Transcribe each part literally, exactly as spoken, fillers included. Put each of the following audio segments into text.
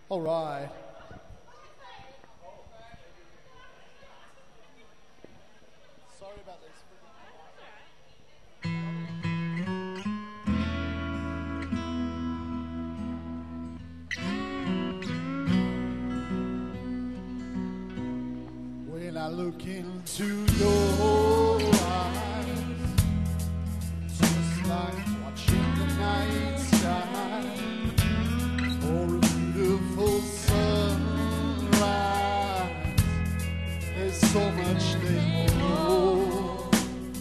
All right. Sorry about this. When I look into your eyes, just like watching the night sky or a beautiful sunrise, there's so much they hold.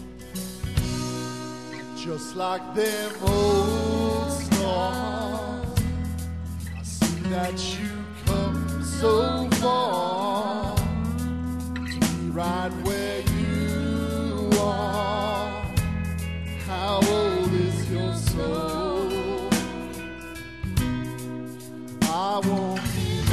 Just like them old stars, I see that you come so far, right where you are. How old is your soul? I won't give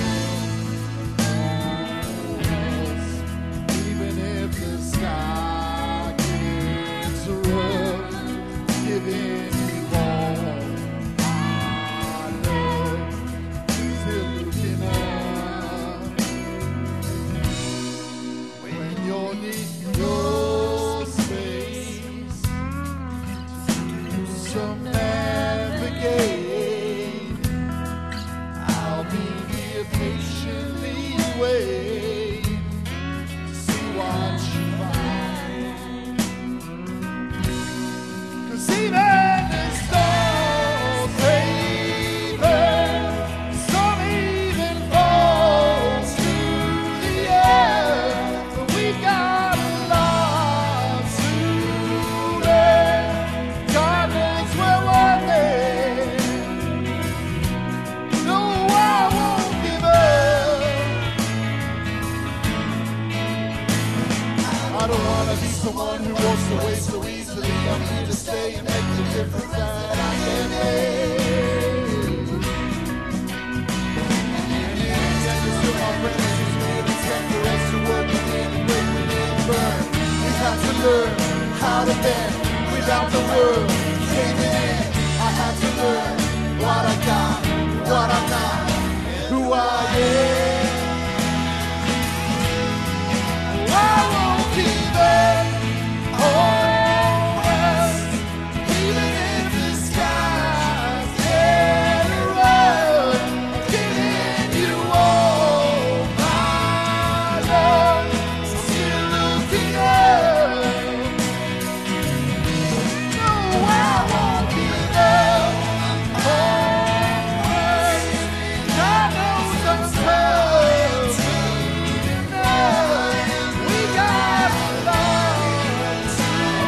up, even if the sky gets rough, giving you all my love, still looking up. When you're need your space to some navigate, I'll be here patiently waiting to see what you find. 'Cause even the stars waver, some even falls to the earth. But we've got a lot to learn. God knows we're working. No, I won't give up. I don't want to be someone who walks away so easily. I'm here to stay and make the difference that I can make. And in the end, it's still my friends who's made it time for us to work again and break we didn't burn. We've had to learn how to bend without the world caving in. I had to learn what I got, what I'm not, and who I am. I won't give up or rest, even if the skies get rough. I'm giving you all my love, still looking up. No, I won't give up or rest. God knows I'm tough enough. We got a lot to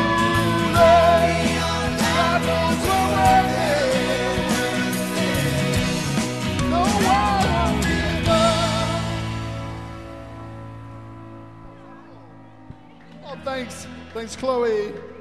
learn. God knows we're working. No, I won't give up. Oh, thanks. Thanks, Chloe.